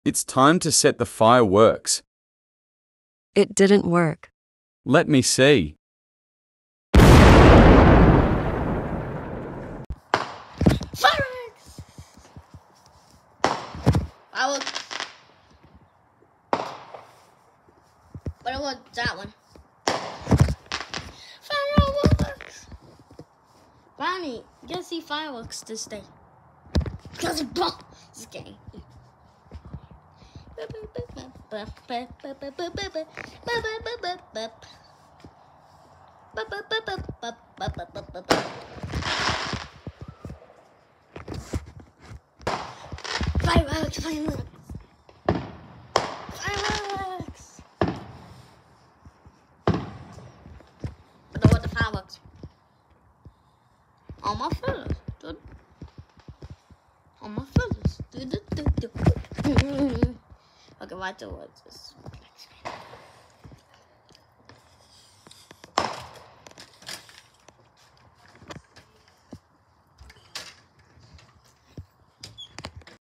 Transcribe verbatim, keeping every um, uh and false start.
It's time to set the fireworks. It didn't work. Let me see. Fireworks! Fireworks. But it was that one. Fireworks! Ronnie, you gotta see fireworks this day. Because it's bomb. Just kidding. Fireworks, fireworks. Fireworks. But what the fireworks? All my feathers. Dude. All my feathers. Do, do, do, do. Okay, what the words?